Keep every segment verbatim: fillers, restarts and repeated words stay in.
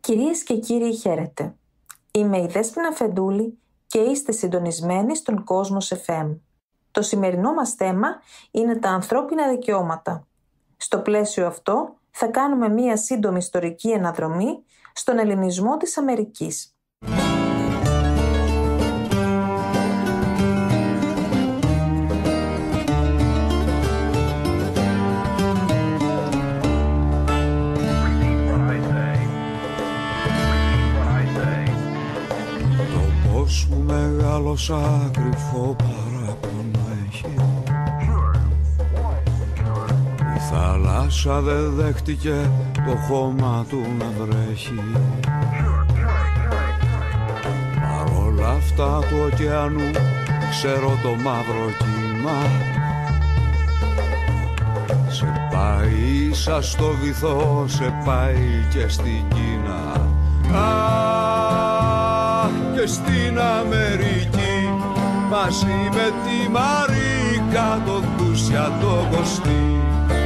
Κυρίες και κύριοι, χαίρετε. Είμαι η Δέσποινα Φεντούλη και είστε συντονισμένοι στον Κόσμος εφ εμ. Το σημερινό μας θέμα είναι τα ανθρώπινα δικαιώματα. Στο πλαίσιο αυτό θα κάνουμε μία σύντομη ιστορική αναδρομή στον ελληνισμό της Αμερικής. Μου μεγάλωσα κρυφό παράπονο έχει. Η θάλασσα δεν δέχτηκε το χώμα του να βρέχει. Παρόλα αυτά του ωκεανού ξέρω το μαύρο κύμα. Σε πάει σαν στο βυθό, σε πάει και στην Κίνα. Και στην Αμερική μαζί με τη Μαρίκα το Δούσια το Κωστή.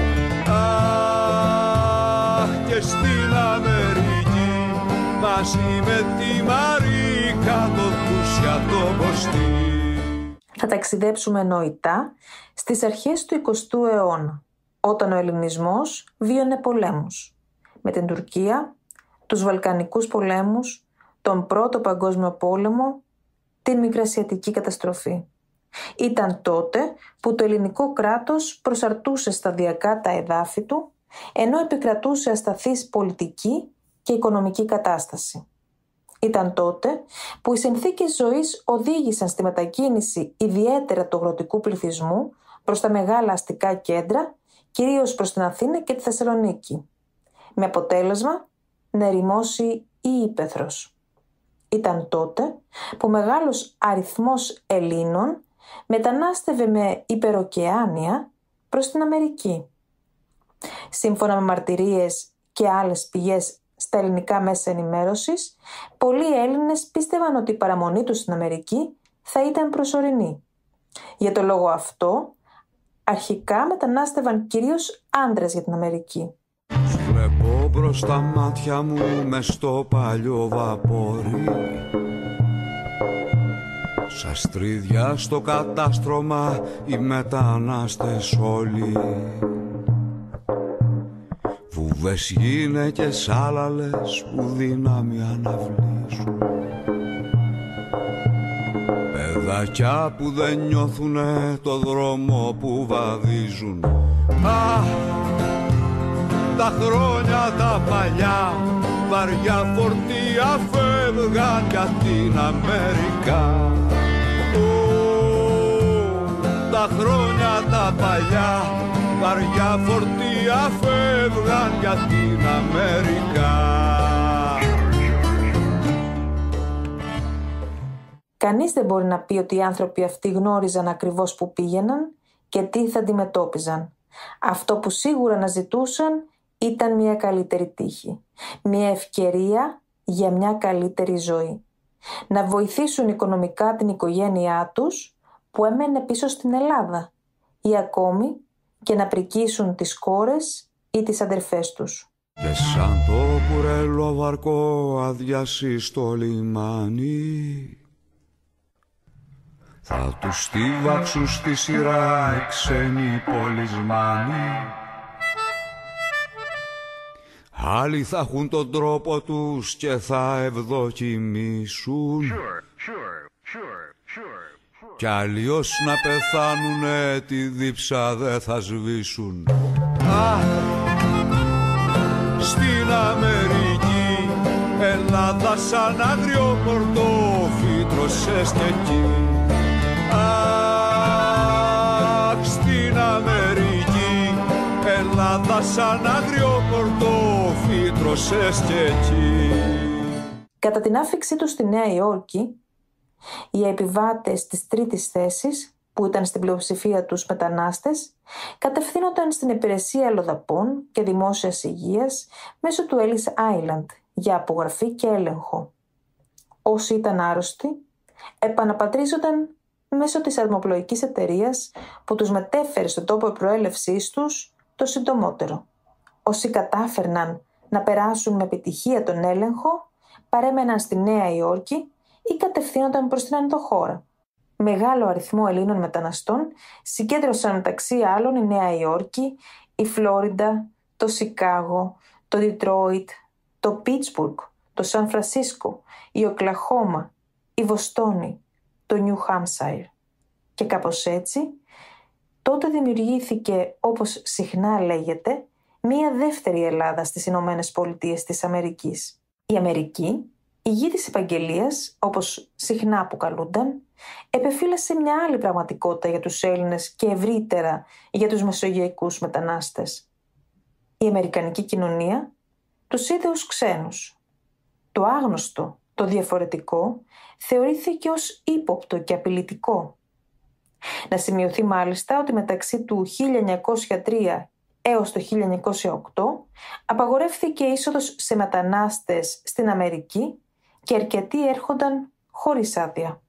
Αχ, και στην Αμερική μαζί με τη Μαρίκα το Δούσια το Κωστή. Θα ταξιδέψουμε νοητά στις αρχές του εικοστού αιώνα, όταν ο ελληνισμός βίωνε πολέμους με την Τουρκία, τους Βαλκανικούς πολέμους, τον Πρώτο Παγκόσμιο Πόλεμο, την Μικρασιατική καταστροφή. Ήταν τότε που το ελληνικό κράτος προσαρτούσε σταδιακά τα εδάφη του, ενώ επικρατούσε ασταθής πολιτική και οικονομική κατάσταση. Ήταν τότε που οι συνθήκες ζωής οδήγησαν στη μετακίνηση ιδιαίτερα του αγροτικού πληθυσμού προς τα μεγάλα αστικά κέντρα, κυρίως προς την Αθήνα και τη Θεσσαλονίκη, με αποτέλεσμα να ερημώσει η ύπαιθρος. Ήταν τότε που μεγάλος αριθμός Ελλήνων μετανάστευε με υπεροκεάνια προς την Αμερική. Σύμφωνα με μαρτυρίες και άλλες πηγές στα ελληνικά μέσα ενημέρωσης, πολλοί Έλληνες πίστευαν ότι η παραμονή τους στην Αμερική θα ήταν προσωρινή. Για το λόγο αυτό, αρχικά μετανάστευαν κυρίως άντρες για την Αμερική. Βλέπω μπρος τα μάτια μου μες στο παλιό βαπόρι, σαν στρίδια στο κατάστρωμα οι μετανάστες όλοι. Βουβές γυναίκες άλλαλες που δύναμη αναβλήσουν, παιδάκια που δεν νιώθουνε το δρόμο που βαδίζουν. Α, τα χρόνια τα παλιά βαριά φορτία φεύγαν για την Αμερικά. Ω, τα χρόνια τα παλιά βαριά φορτία φεύγαν για την Αμερικά. Κανείς δεν μπορεί να πει ότι οι άνθρωποι αυτοί γνώριζαν ακριβώς που πήγαιναν και τι θα αντιμετώπιζαν. Αυτό που σίγουρα να ζητούσαν ήταν μια καλύτερη τύχη, μια ευκαιρία για μια καλύτερη ζωή. Να βοηθήσουν οικονομικά την οικογένειά τους που έμενε πίσω στην Ελλάδα ή ακόμη και να πρικίσουν τις κόρες ή τις αδερφές τους. Και σαν το κουρέλο βαρκό αδειάσει στο λιμάνι, θα τους στίβαξουν στη σειρά οι ξένοι πολισμάνοι. Άλλοι θα έχουν τον τρόπο τους και θα ευδοκιμήσουν, sure, sure, sure, sure. Κι άλλοι ως να πεθάνουνε τη δίψα δεν θα σβήσουν. Α, στην Αμερική Ελλάδα σαν άγριο πορτόφι τρωσες και εκεί. Αχ, στην Αμερική Ελλάδα σαν άγριο πορτόφι τρωσες και εκεί. Κατά την άφηξή του στη Νέα Υόρκη, οι επιβάτες της τρίτης θέσης, που ήταν στην πλειοψηφία τους μετανάστες, κατευθύνονταν στην υπηρεσία αλλοδαπών και δημόσιας υγείας μέσω του Ellis Island για απογραφή και έλεγχο. Όσοι ήταν άρρωστοι, επαναπατρίζονταν μέσω της ατμοπλοϊκής εταιρείας που τους μετέφερε στον τόπο προέλευσής τους το συντομότερο. Όσοι κατάφερναν να περάσουν με επιτυχία τον έλεγχο, παρέμεναν στη Νέα Υόρκη ή κατευθύνονταν προς την ενδοχώρα. Μεγάλο αριθμό Ελλήνων μεταναστών συγκέντρωσαν μεταξύ άλλων η Νέα Υόρκη, η Φλόριντα, το Σικάγο, το Ντιτρόιτ, το Πίτσμπουργκ, το Σαν Φρανσίσκο, η Οκλαχώμα, η Βοστόνη, το Νιου Χάμσαϊρ. Και κάπως έτσι, τότε δημιουργήθηκε, όπως συχνά λέγεται, μία δεύτερη Ελλάδα στις Ηνωμένες Πολιτείες της Αμερικής. Η Αμερική, η γη της επαγγελίας, όπως συχνά αποκαλούνταν, επεφύλασε μια άλλη πραγματικότητα για τους Έλληνες και ευρύτερα για τους μεσογειακούς μετανάστες. Η αμερικανική κοινωνία τους είδε ως ξένους. Το άγνωστο, το διαφορετικό, θεωρήθηκε ως ύποπτο και απειλητικό. Να σημειωθεί μάλιστα ότι μεταξύ του χίλια εννιακόσια τρία έως το χίλια εννιακόσια οκτώ απαγορεύθηκε η είσοδος σε μετανάστες στην Αμερική και αρκετοί έρχονταν χωρίς άδεια.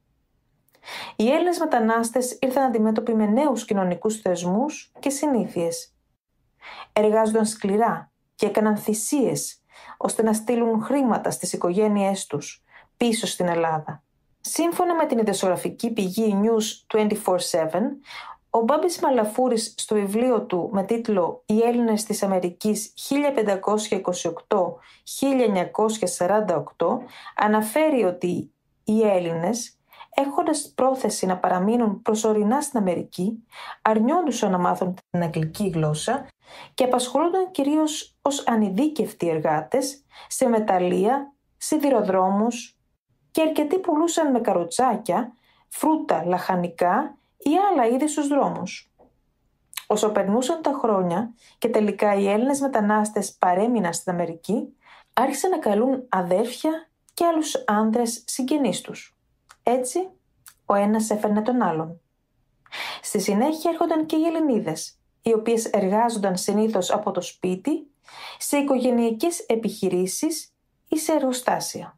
Οι Έλληνες μετανάστες ήρθαν αντιμέτωποι με νέους κοινωνικούς θεσμούς και συνήθειες. Εργάζονταν σκληρά και έκαναν θυσίες ώστε να στείλουν χρήματα στις οικογένειές τους πίσω στην Ελλάδα. Σύμφωνα με την ειδησιογραφική πηγή News είκοσι τέσσερα επτά, ο Μπάμπης Μαλαφούρης στο βιβλίο του με τίτλο «Οι Έλληνες της Αμερικής χίλια πεντακόσια είκοσι οκτώ με χίλια εννιακόσια σαράντα οκτώ» αναφέρει ότι οι Έλληνες, έχοντας πρόθεση να παραμείνουν προσωρινά στην Αμερική, αρνιόντουσαν να μάθουν την αγγλική γλώσσα και απασχολούνταν κυρίως ως ανειδίκευτοι εργάτες σε μεταλλεία, σιδηροδρόμους και αρκετοί πουλούσαν με καροτσάκια, φρούτα, λαχανικά ή άλλα είδη στους δρόμους. Όσο περνούσαν τα χρόνια και τελικά οι Έλληνες μετανάστες παρέμειναν στην Αμερική, άρχισαν να καλούν αδέρφια και άλλους άνδρες συγγενείς τους. Έτσι, ο ένας έφερνε τον άλλον. Στη συνέχεια έρχονταν και οι Ελληνίδες, οι οποίες εργάζονταν συνήθως από το σπίτι, σε οικογενειακές επιχειρήσεις ή σε εργοστάσια.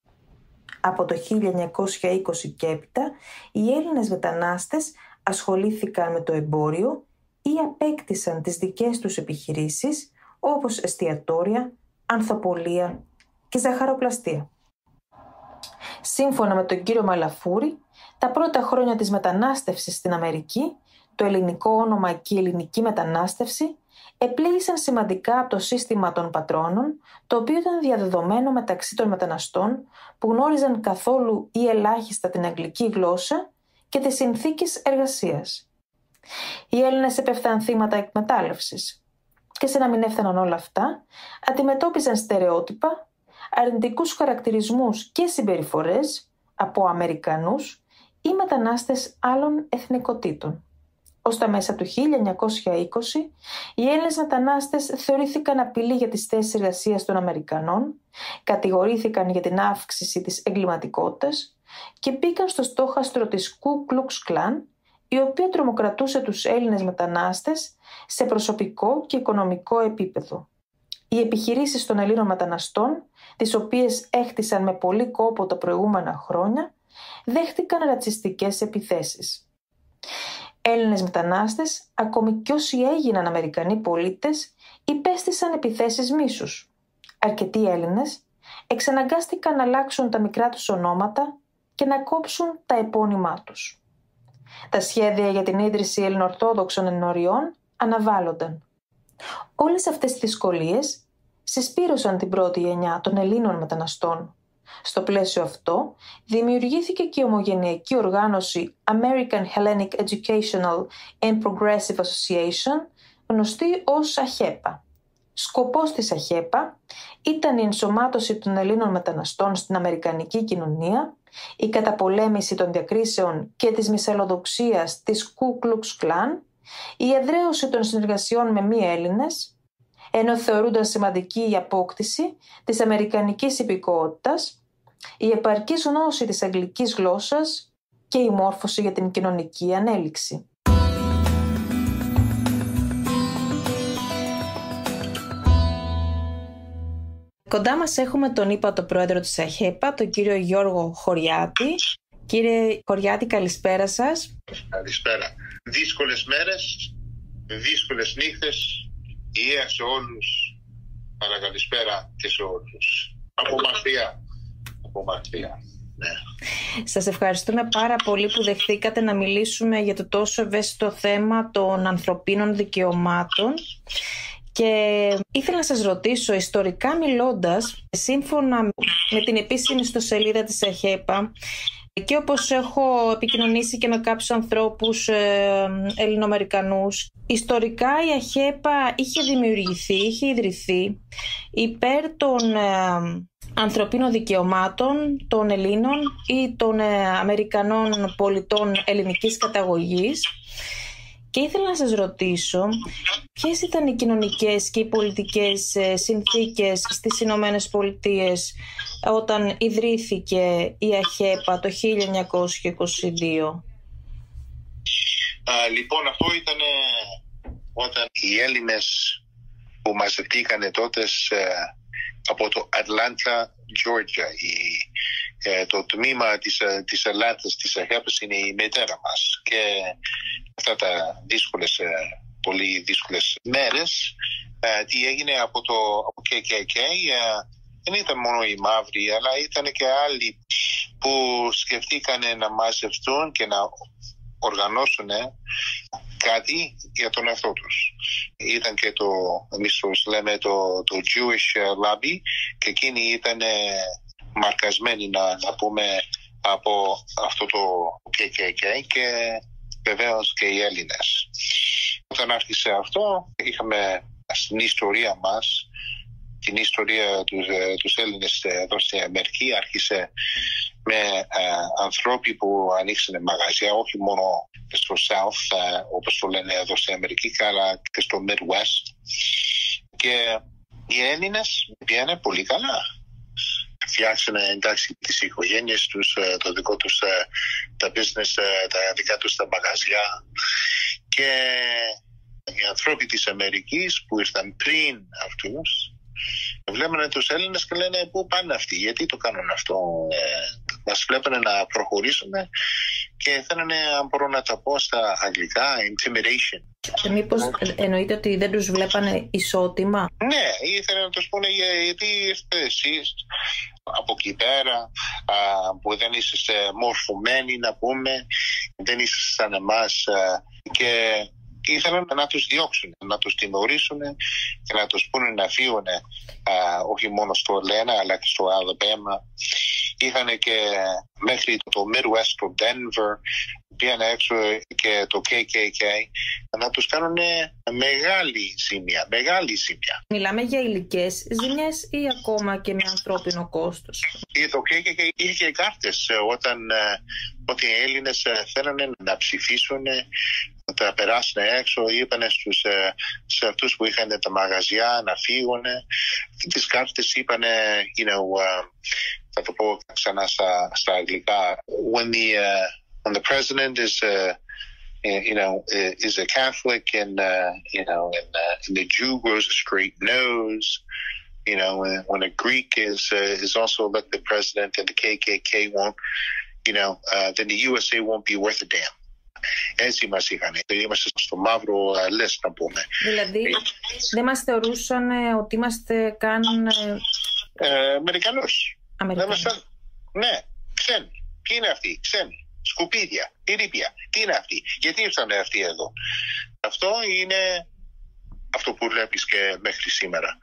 Από το χίλια εννιακόσια είκοσι και έπειτα, οι Έλληνες μετανάστες ασχολήθηκαν με το εμπόριο ή απέκτησαν τις δικές τους επιχειρήσεις, όπως εστιατόρια, ανθοπολία και ζαχαροπλαστεία. Σύμφωνα με τον κύριο Μαλαφούρη, τα πρώτα χρόνια της μετανάστευσης στην Αμερική, το ελληνικό όνομα και η ελληνική μετανάστευση επλήγησαν σημαντικά από το σύστημα των πατρώνων, το οποίο ήταν διαδεδομένο μεταξύ των μεταναστών που γνώριζαν καθόλου ή ελάχιστα την αγγλική γλώσσα και τις συνθήκες εργασίας. Οι Έλληνες έπεφταν θύματα εκμετάλλευσης και σε να μην έφταναν όλα αυτά, αντιμετώπιζαν στερεότυπα, αρνητικούς χαρακτηρισμούς και συμπεριφορές από Αμερικανούς ή μετανάστες άλλων εθνικοτήτων. Ως τα μέσα του χίλια εννιακόσια είκοσι, οι Έλληνες μετανάστες θεωρήθηκαν απειλή για τις θέσεις εργασίας των Αμερικανών, κατηγορήθηκαν για την αύξηση της εγκληματικότητας και μπήκαν στο στόχαστρο της Ku Klux Klan, η οποία τρομοκρατούσε τους Έλληνες μετανάστες σε προσωπικό και οικονομικό επίπεδο. Οι επιχειρήσεις των Ελλήνων μεταναστών, τις οποίες έχτισαν με πολύ κόπο τα προηγούμενα χρόνια, δέχτηκαν ρατσιστικές επιθέσεις. Έλληνες μετανάστες, ακόμη κι όσοι έγιναν Αμερικανοί πολίτες, υπέστησαν επιθέσεις μίσους. Αρκετοί Έλληνες εξαναγκάστηκαν να αλλάξουν τα μικρά τους ονόματα και να κόψουν τα επώνυμά τους. Τα σχέδια για την ίδρυση ελληνοορθόδοξων ενωριών αναβάλλονταν. Όλες αυτές τις δυσκολίες συσπήρωσαν την πρώτη γενιά των Ελλήνων μεταναστών. Στο πλαίσιο αυτό δημιουργήθηκε και η ομογενειακή οργάνωση American Hellenic Educational and Progressive Association, γνωστή ως ΑΧΕΠΑ. Σκοπός της ΑΧΕΠΑ ήταν η ενσωμάτωση των Ελλήνων μεταναστών στην αμερικανική κοινωνία, η καταπολέμηση των διακρίσεων και της μυσαλλοδοξίας της Ku Klux Klan, η εδραίωση των συνεργασιών με μη Έλληνες, ενώ θεωρούνταν σημαντική η απόκτηση της αμερικανικής υπηκότητας, η επαρκής γνώση της αγγλικής γλώσσας και η μόρφωση για την κοινωνική ανέλυξη. Κοντά μας έχουμε τον ύπατο πρόεδρο της ΑΧΕΠΑ, τον κύριο Γιώργο Χωριάτη. Κύριε Χωριάτη, καλησπέρα σας. Καλησπέρα. Δύσκολες μέρες, δύσκολες νύχτες, υγεία σε όλους Αλλά καλησπέρα και σε όλους. Από μακριά. Από μακριά. Ναι. Σας ευχαριστούμε πάρα πολύ που δεχθήκατε να μιλήσουμε για το τόσο ευαίσθητο θέμα των ανθρωπίνων δικαιωμάτων. Και ήθελα να σας ρωτήσω, ιστορικά μιλώντας, σύμφωνα με την επίσημη ιστοσελίδα της ΑΧΕΠΑ, και όπως έχω επικοινωνήσει και με κάποιους ανθρώπους ε, Ελληνοαμερικανούς, ιστορικά η ΑΧΕΠΑ είχε δημιουργηθεί, είχε ιδρυθεί υπέρ των ε, ανθρωπίνων δικαιωμάτων των Ελλήνων ή των ε, Αμερικανών πολιτών ελληνικής καταγωγής. Και ήθελα να σας ρωτήσω, ποιες ήταν οι κοινωνικές και οι πολιτικές συνθήκες στις Ηνωμένες Πολιτείες όταν ιδρύθηκε η ΑΧΕΠΑ το χίλια εννιακόσια είκοσι δύο. Α, λοιπόν, αυτό ήταν όταν οι Έλληνες που μαζευτήκανε τότε από το Ατλάντα, Georgia. Η, ε, το τμήμα της, της Ελλάδας, της ΑΧΕΠΑς είναι η μητέρα μας. Και αυτά τα δύσκολες, πολύ δύσκολες μέρες, ε, τι έγινε από το από κέι κέι κέι, ε, δεν ήταν μόνο οι μαύροι, αλλά ήταν και άλλοι που σκεφτήκανε να μαζευτούν και να οργανώσουν κάτι για τον εαυτό τους. Ήταν και το, εμείς τους λέμε το, το Jewish Lobby, και εκείνοι ήταν μαρκασμένοι, να, να πούμε, από αυτό το κέι κέι κέι, και βεβαίως και οι Έλληνες. Όταν άρχισε αυτό, είχαμε στην ιστορία μας, την ιστορία τους, τους Έλληνες εδώ στην Αμερική, άρχισε με uh, ανθρώποι που ανοίξανε μαγαζιά, όχι μόνο στο South, uh, όπως το λένε εδώ στην Αμερική, αλλά και στο Midwest. Και οι Έλληνες πήγαινε πολύ καλά. Φτιάξανε, εντάξει, τις οικογένειες τους, το δικό τους, τα business, τα δικά τους τα μαγαζιά. Και οι άνθρωποι της Αμερικής που ήρθαν πριν αυτούς, βλέπανε τους Έλληνες και λένε πού πάνε αυτοί, γιατί το κάνουν αυτό. Ε, μας βλέπανε να προχωρήσουμε και θέλανε, αν μπορώ να τα πω στα αγγλικά, intimidation. Και μήπως εννοείται ότι δεν τους βλέπανε ισότιμα? Ναι, ήθελαν να τους πούνε γιατί είστε εσείς από εκεί πέρα, α, που δεν είσαστε μορφωμένοι, να πούμε, δεν είσαστε σαν εμάς, α, και ήθελαν να τους διώξουν, να τους τιμωρήσουν και να τους πούνε να φύγουν, όχι μόνο στο Λένα αλλά και στο Αλαμπάμα. Είχαν και μέχρι το Midwest, το Denver, πήγανε έξω και το κέι κέι κέι, να τους κάνουν μεγάλη ζημιά, μεγάλη ζημιά. Μιλάμε για υλικές ζημιές ή ακόμα και με ανθρώπινο κόστος? Το κέι κέι κέι είχε κάρτες όταν, όταν οι Έλληνες θέλανε να ψηφίσουν, να τα περάσουν έξω, είπανε στους, σε αυτούς που είχαν τα μαγαζιά να φύγουν. Τις κάρτες είπανε, you know, uh, θα το πω ξανά στα, στα αγγλικά, when the, uh, when the president is, uh, you know, is a Catholic, and, uh, you know, and, uh, and the Jew grows a straight nose, you know, when a Greek is, uh, is also elected president, and the κέι κέι κέι won't, you know, uh, then the γιου ες έι won't be worth a damn. Έτσι μας είχαν. Είμαστε στο μαύρο λες, να πούμε. Δηλαδή δεν μας θεωρούσαν ότι είμαστε καν ε, Αμερικανούς. Αμερικανούς. Ναι, ξένοι. Ποιοι είναι αυτοί? Ξένοι. Σκουπίδια, ερείπια. Τι είναι αυτοί? Γιατί ήρθαν αυτοί εδώ? Αυτό είναι αυτό που βλέπεις και μέχρι σήμερα.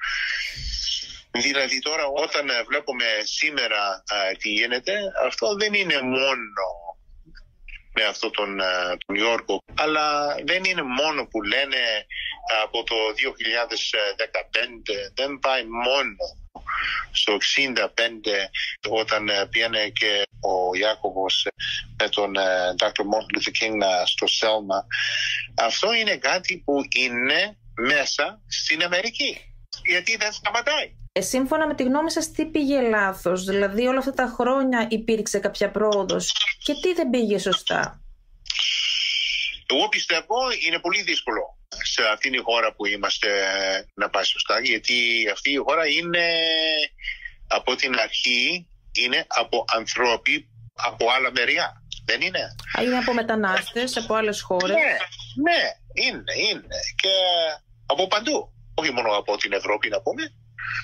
Δηλαδή τώρα όταν βλέπουμε σήμερα α, τι γίνεται, αυτό δεν είναι μόνο με αυτό τον, τον Ιόρκο, αλλά δεν είναι μόνο που λένε από το δύο χιλιάδες δεκαπέντε, δεν πάει μόνο στο εξήντα πέντε όταν πήγαινε και ο Ιάκωβος με τον Δόκτωρ Μάρτιν Λούθερ Κίνγκ στο Σέλμα. Αυτό είναι κάτι που είναι μέσα στην Αμερική, γιατί δεν σταματάει. Ε, σύμφωνα με τη γνώμη σας, τι πήγε λάθος? Δηλαδή όλα αυτά τα χρόνια υπήρξε κάποια πρόοδος και τι δεν πήγε σωστά? Εγώ πιστεύω είναι πολύ δύσκολο σε αυτήν τη χώρα που είμαστε να πάει σωστά, γιατί αυτή η χώρα είναι από την αρχή είναι από ανθρώποι από άλλα μεριά. Δεν είναι? Είναι από μετανάστες από άλλες χώρες. Ναι, ναι, είναι, είναι και από παντού. Όχι μόνο από την Ευρώπη, να πούμε.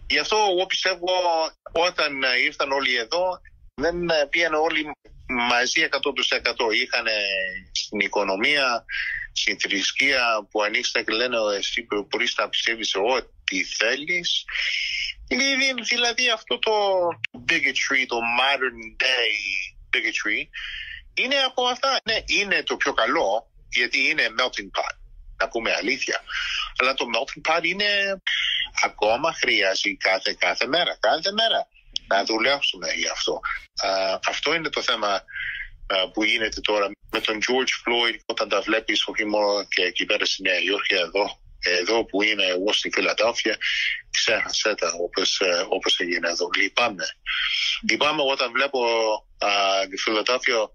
Γι' αυτό εγώ πιστεύω όταν ήρθαν όλοι εδώ δεν πήγαν όλοι μαζί εκατό τοις εκατό. Είχαν στην οικονομία, στην θρησκεία που ανοίξαν και λένε εσύ μπορείς να πιστεύεις ό,τι θέλεις. Δηλαδή αυτό το bigotry, το modern day bigotry είναι από αυτά. Ναι, είναι το πιο καλό γιατί είναι melting pot, να πούμε αλήθεια. Αλλά το melting pot είναι ακόμα χρειάζεται κάθε, κάθε μέρα, κάθε μέρα να δουλέψουμε γι' αυτό. Uh, αυτό είναι το θέμα uh, που γίνεται τώρα με τον George Floyd, όταν τα βλέπεις όχι μόνο και εκεί πέρα στη Νέα Υόρκη, εδώ, εδώ που είμαι εγώ στη Φιλαδέλφια, ξέχασε τα όπως, uh, όπως έγινε εδώ. Λυπάμαι. Λυπάμαι όταν βλέπω uh, τη Φιλαδέλφια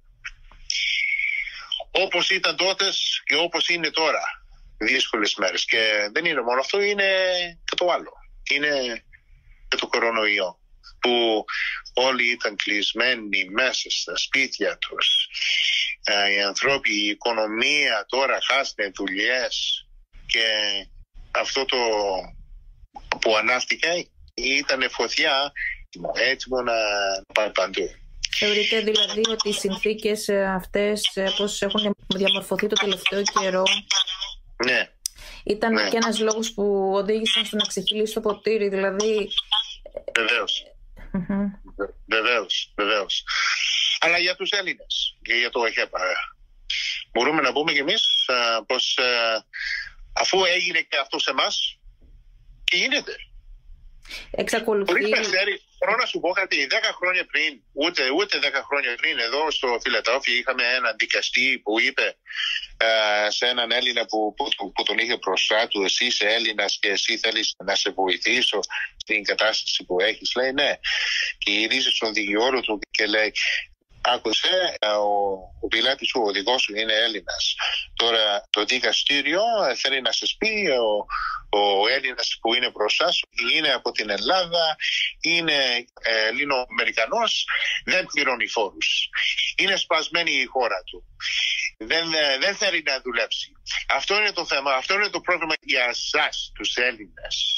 όπως ήταν τότε και όπως είναι τώρα. Δύσκολες μέρες. Και δεν είναι μόνο αυτό, είναι και το άλλο. Είναι και το κορονοϊό. Που όλοι ήταν κλεισμένοι μέσα στα σπίτια τους. Ε, οι ανθρώποι, η οικονομία τώρα χάσανε δουλειές και αυτό το που ανάστηκε ήταν φωτιά έτοιμο να πάει παντού. Θεωρείτε δηλαδή ότι οι συνθήκες αυτές πώς έχουν διαμορφωθεί το τελευταίο καιρό, ναι, ήταν ναι. και ένας λόγος που οδήγησαν στο να ξεχυλήσει το ποτήρι, δηλαδή... Βεβαίως. Mm-hmm. Βεβαίως, βεβαίως. Αλλά για τους Έλληνες και για το ΕΧΕΠΑ μπορούμε να πούμε κι εμείς α, πως α, αφού έγινε και αυτό σε εμάς και γίνεται. Εξακολουθεί. Μπορείς να ξέρεις, μπορώ να σου πω κάτι, δέκα χρόνια πριν, ούτε, ούτε δέκα χρόνια πριν, εδώ στο Φιλαδέλφια είχαμε έναν δικαστή που είπε uh, σε έναν Έλληνα που, που, που τον είχε μπροστά του, εσύ είσαι Έλληνας και εσύ θέλεις να σε βοηθήσω στην κατάσταση που έχεις. Λέει ναι. Και γυρίζει στον δικηγόρο του και λέει, άκουσε, ο, ο πιλάτης σου, ο οδηγός σου είναι Έλληνας. Τώρα το δικαστήριο θέλει να σας πει ο, ο Έλληνας που είναι μπροστά σου είναι από την Ελλάδα, είναι Ελληνοαμερικανός, δεν πληρώνει φόρους. Είναι σπασμένη η χώρα του. Δεν, δεν θέλει να δουλέψει. Αυτό είναι το θέμα, αυτό είναι το πρόβλημα για εσάς τους Έλληνες.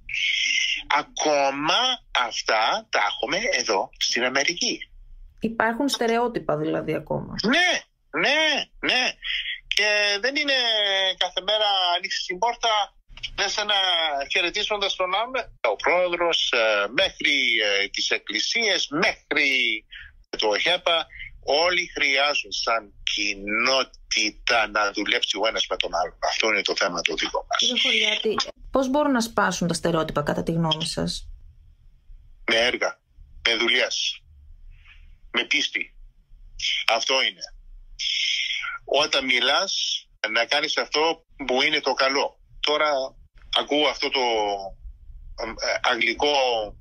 Ακόμα αυτά τα έχουμε εδώ στην Αμερική. Υπάρχουν στερεότυπα δηλαδή ακόμα. Ναι, ναι, ναι. Και δεν είναι κάθε μέρα ανοίξεις την πόρτα, λες ένα χαιρετίζοντας τον άλλον, ο πρόεδρος, μέχρι τις εκκλησίες, μέχρι το ΕΧΕΠΑ, όλοι χρειάζονται σαν κοινότητα να δουλέψει ο ένας με τον άλλο. Αυτό είναι το θέμα το δικό μας. Κύριε Χωριάτη, πώς μπορούν να σπάσουν τα στερεότυπα κατά τη γνώμη σας? Με έργα, με δουλειές, με πίστη. Αυτό είναι. Όταν μιλάς, να κάνεις αυτό που είναι το καλό. Τώρα ακούω αυτό το αγγλικό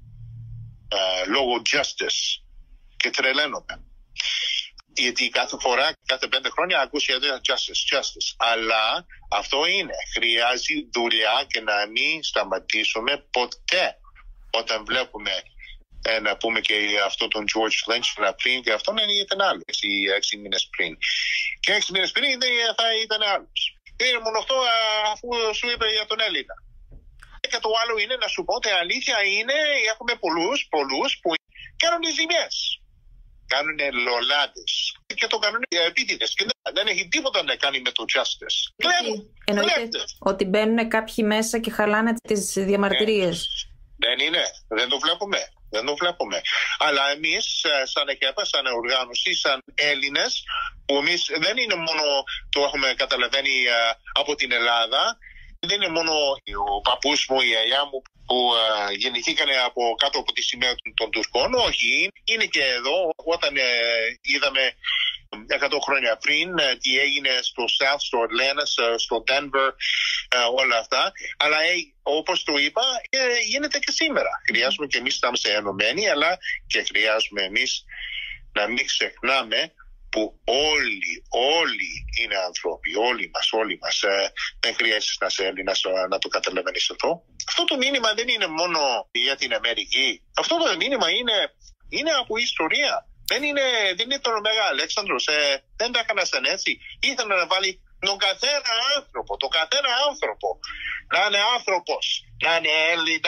uh, λόγο justice και τρελαίνομαι. Γιατί κάθε φορά, κάθε πέντε χρόνια ακούς justice, justice. Αλλά αυτό είναι. Χρειάζεται δουλειά και να μην σταματήσουμε ποτέ όταν βλέπουμε Ε, να πούμε και αυτό τον George Lynch πριν και αυτό είναι ήταν άλλο έξι, έξι μήνες πριν. Και έξι μήνες πριν θα ήταν άλλος. Είναι μόνο αυτό αφού σου είπε για τον Έλληνα. Και το άλλο είναι να σου πω ότι αλήθεια είναι έχουμε πολλούς, πολλούς που κάνουν ζημιές. Κάνουν λολάδες και το κάνουν επίτηδες και δεν έχει τίποτα να κάνει με το justice. Κλέβουν. Εννοείται ότι μπαίνουν κάποιοι μέσα και χαλάνε τις διαμαρτυρίες. Ε, δεν είναι, δεν το βλέπουμε. Δεν το βλέπουμε. Αλλά εμείς σαν ΕΚΕΠΑ, σαν οργάνωση, σαν Έλληνες, που εμείς δεν είναι μόνο το έχουμε καταλαβαίνει από την Ελλάδα, δεν είναι μόνο ο παππούς μου, η γιαγιά μου που uh, γεννηθήκανε από κάτω από τη σημαία των, των Τουρκών. Όχι, είναι και εδώ όταν uh, είδαμε εκατό χρόνια πριν uh, τι έγινε στο South, στο Atlanta, στο Denver, uh, όλα αυτά. Αλλά hey, όπως το είπα, uh, γίνεται και σήμερα. Χρειάζομαι και εμείς να είμαστε ενωμένοι, αλλά και χρειάζομαι εμείς να μην ξεχνάμε που όλοι, όλοι είναι άνθρωποι, όλοι μας, όλοι μας. Ε, δεν χρειάζεται να είσαι Έλληνας να το καταλαβαίνεις αυτό. Αυτό το μήνυμα δεν είναι μόνο για την Αμερική. Αυτό το μήνυμα είναι, είναι από ιστορία. Δεν είναι, δεν είναι τον Μέγα Αλέξανδρος. Ε, δεν τα έκαναν έτσι. Ήθελα να βάλει τον καθένα άνθρωπο, τον καθένα άνθρωπο να είναι άνθρωπος, να είναι Έλληνας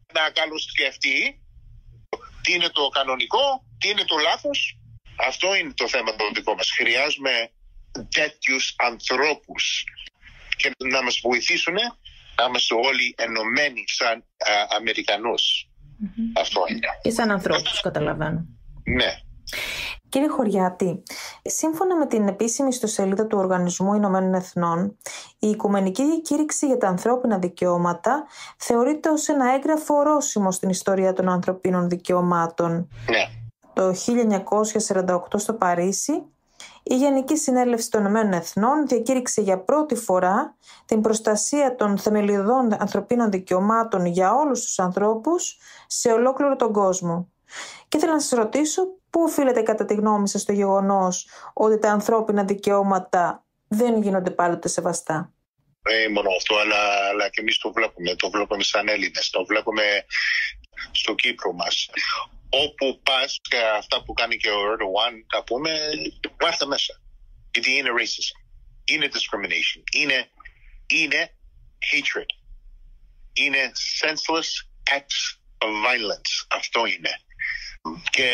να καλοσκεφτεί τι είναι το κανονικό, τι είναι το λάθος. Αυτό είναι το θέμα το δικό μας. Χρειάζουμε τέτοιους ανθρώπους και να μας βοηθήσουν να είμαστε όλοι ενωμένοι σαν α, Αμερικανούς. Mm-hmm. Αυτό είναι. Και σαν ανθρώπους, καταλαβαίνω. Ναι. Κύριε Χωριάτη, σύμφωνα με την επίσημη ιστοσελίδα του Οργανισμού Ηνωμένων Εθνών, η Οικουμενική Διακήρυξη για τα Ανθρώπινα Δικαιώματα θεωρείται ως ένα έγγραφο ορόσημο στην ιστορία των ανθρωπίνων δικαιωμάτων. Ναι. Το χίλια εννιακόσια σαράντα οκτώ στο Παρίσι, η Γενική Συνέλευση των Ηνωμένων Εθνών διακήρυξε για πρώτη φορά την προστασία των θεμελιωδών ανθρωπίνων δικαιωμάτων για όλους τους ανθρώπους σε ολόκληρο τον κόσμο. Και ήθελα να σας ρωτήσω, πού οφείλεται κατά τη γνώμη σας το γεγονός ότι τα ανθρώπινα δικαιώματα δεν γίνονται πάντοτε σεβαστά? Ε, μόνο αυτό, αλλά, αλλά και εμείς το βλέπουμε. Το βλέπουμε σαν Έλληνες, το βλέπουμε στο Κύπρο μας. Όπου πας, και αυτά που κάνει και ο Ερντογάν, θα πούμε, βάρτα μέσα. Γιατί είναι racism, είναι discrimination, είναι, είναι hatred, είναι senseless acts of violence. Αυτό είναι. Και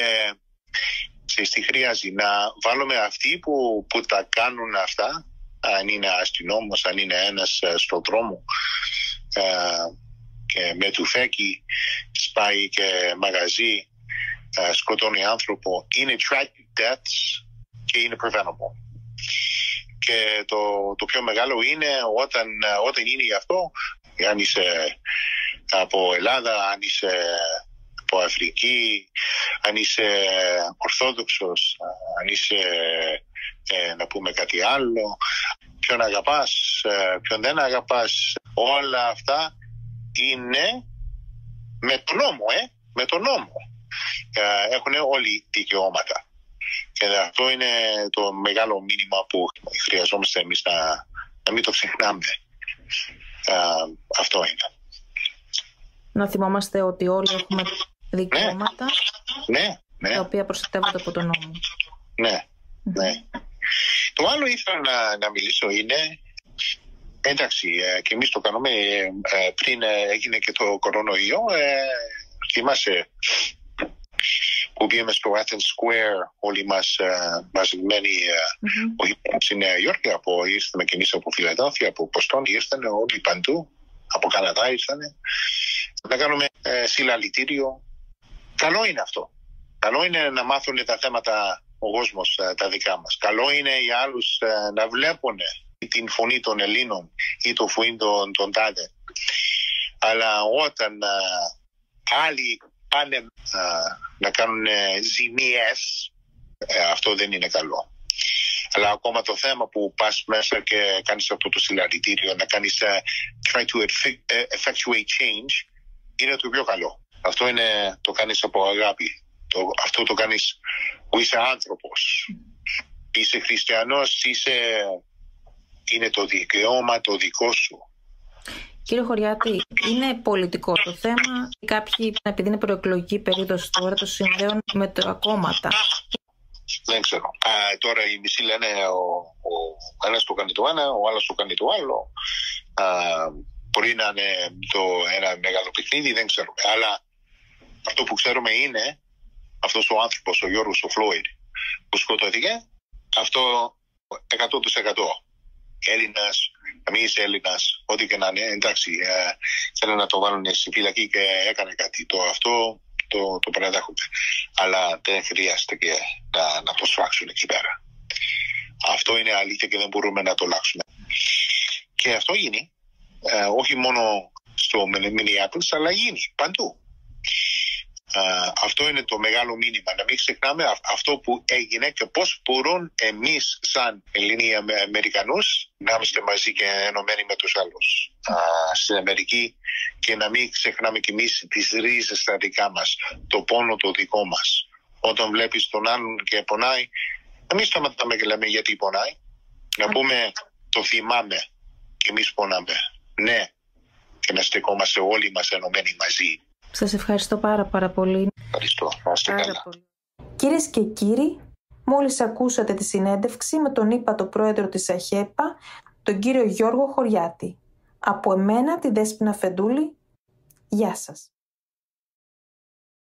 σε τι χρειάζει να βάλουμε αυτοί που, που τα κάνουν αυτά, αν είναι αστυνόμος, αν είναι ένας στον δρόμο uh, και με τουφέκι σπάει και μαγαζί, uh, σκοτώνει άνθρωπο, είναι tragic deaths και είναι preventable. Και το, το πιο μεγάλο είναι όταν, όταν είναι γι' αυτό, αν είσαι από Ελλάδα, αν είσαι από Αφρική, αν είσαι Ορθόδοξος, αν είσαι ε, να πούμε κάτι άλλο, ποιον αγαπάς, ε, ποιον δεν αγαπάς, όλα αυτά είναι με τον νόμο, ε, με τον νόμο. Ε, έχουν όλοι δικαιώματα. Και αυτό είναι το μεγάλο μήνυμα που χρειαζόμαστε εμείς να, να μην το ξεχνάμε. Ε, αυτό είναι. Να θυμόμαστε ότι όλοι έχουμε δικαιώματα, ναι, ναι, τα οποία προστατεύονται από τον νόμο. Ναι, ναι. Το άλλο ήθελα να, να μιλήσω είναι, εντάξει, και εμείς το κάνουμε πριν έγινε και το κορονοϊό, θυμάσαι που πήγαμε στο Athens Square όλοι μας μαζεμένοι, mm-hmm. όχι στη Νέα Υόρκη, από, ήρθαμε και εμείς από Φιλαδέλφια, από Ποστόνη, ήρθανε όλοι παντού, από Καναδά ήρθανε, να κάνουμε ε, συλλαλητήριο. Καλό είναι αυτό. Καλό είναι να μάθουν τα θέματα ο κόσμος ε, τα δικά μας. Καλό είναι οι άλλους ε, να βλέπουν την φωνή των Ελλήνων ή το φωνή των, των τάδε. Αλλά όταν ε, άλλοι πάνε ε, να κάνουν ε, ζημίες, ε, αυτό δεν είναι καλό. Αλλά ακόμα το θέμα που πας μέσα και κάνεις αυτό το συλλαλητήριο, να κάνεις uh, try to effectuate change, είναι το πιο καλό. Αυτό είναι, το κάνεις από αγάπη. Το, αυτό το κάνεις που είσαι άνθρωπος. Είσαι χριστιανός, είσαι, είναι το δικαίωμα το δικό σου. Κύριε Χωριάτη, είναι πολιτικό το θέμα. Κάποιοι, επειδή είναι προεκλογική περίοδος τώρα, το συνδέουν με τα κόμματα. Δεν ξέρω. Α, τώρα οι μισοί λένε ο, ο ένας το κάνει το ένα, ο άλλος το κάνει το άλλο. Α, μπορεί να είναι το ένα μεγάλο παιχνίδι, δεν ξέρω. Αλλά αυτό που ξέρουμε είναι αυτός ο άνθρωπος, ο Γιώργος ο Φλόιντ, που σκοτώθηκε, αυτό εκατό τοις εκατό. Έλληνας, να μην είσαι Έλληνας, ό,τι και να είναι, εντάξει, ε, θέλουν να το βάλουν στη φυλακή και έκανε κάτι. Το αυτό το, το παραδέχομαι. Αλλά δεν χρειάζεται και να, να το σφάξουν εκεί πέρα. Αυτό είναι αλήθεια και δεν μπορούμε να το αλλάξουμε. Και αυτό γίνει, ε, όχι μόνο στο Μινεάπολις, αλλά γίνει παντού. Uh, αυτό είναι το μεγάλο μήνυμα. Να μην ξεχνάμε αυτό που έγινε και πώς μπορούν εμείς σαν Ελληνοί Αμερικανούς να είμαστε μαζί και ενωμένοι με τους άλλους uh, στην Αμερική, και να μην ξεχνάμε κι εμείς τις ρίζες τα δικά μας, το πόνο το δικό μας. Όταν βλέπεις τον άλλον και πονάει, να μην σταματάμε και λέμε γιατί πονάει. Να πούμε το θυμάμαι και εμείς πονάμε. Ναι, και να στεκόμαστε όλοι μας ενωμένοι μαζί. Σας ευχαριστώ πάρα πάρα πολύ. Ευχαριστώ. Πάρα πολύ. Κυρίες και κύριοι, μόλις ακούσατε τη συνέντευξη με τον ύπατο πρόεδρο της ΑΧΕΠΑ, τον κύριο Γιώργο Χωριάτη. Από εμένα, τη Δέσποινα Φεντούλη, γεια σας.